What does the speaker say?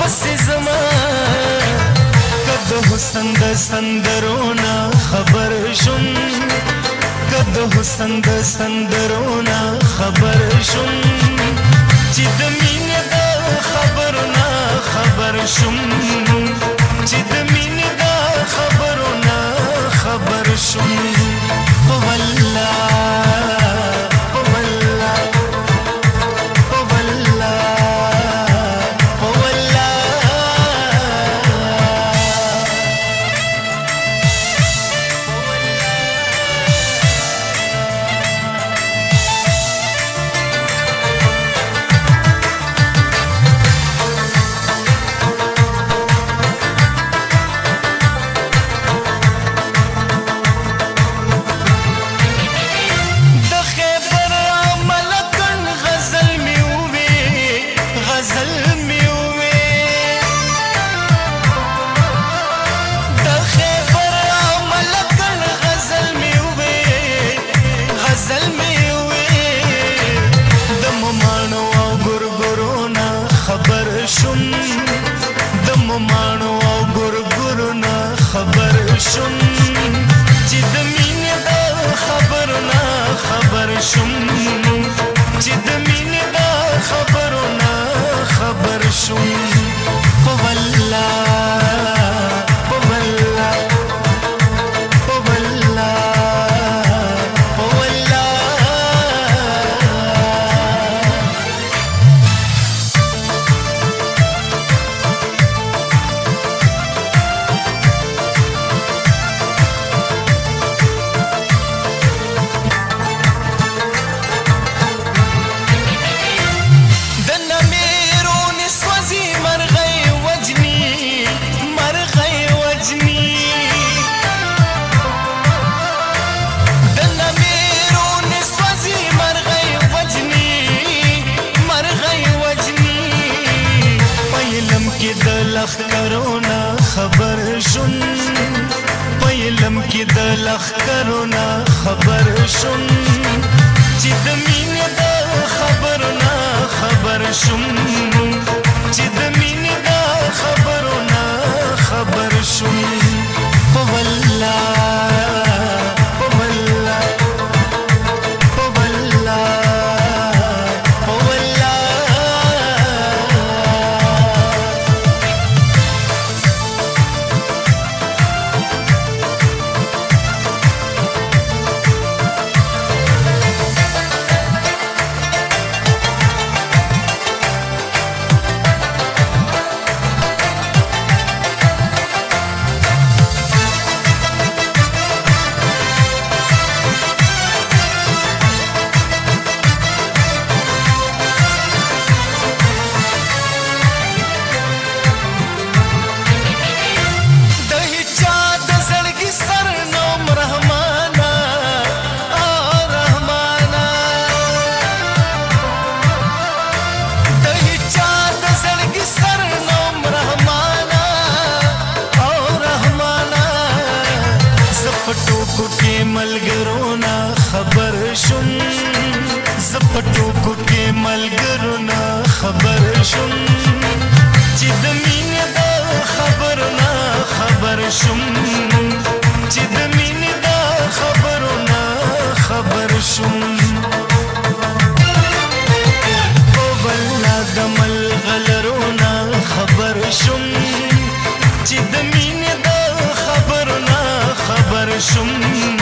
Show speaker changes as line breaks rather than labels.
پسې زما کد حسن د سندرونا خبر شم کد حسن د سندرونا خبر شم چې د مینې د خبرونه خبر شم چې د مینې د خبرونه خبر شم والله مانو او ګورګورنا خبر شم چې د مینې د خبرونه خبر شم چې د مینې د خبرونه خبر شم والله لخکرونا خبر شم پیلم کې د لخکرونا خبر شم چې د مینې د خبرونه خبر شم چې د مینې د خبرونه خبر شم والله ملګرونا خبر شم زپټوکو کې ملګرونا خبر شم چې د مینې د خبرونه خبر شم چې د مینې د خبرونه خبر شم والله د ملغلرونا خبر شم چې د مینې د خبرونه خبر شم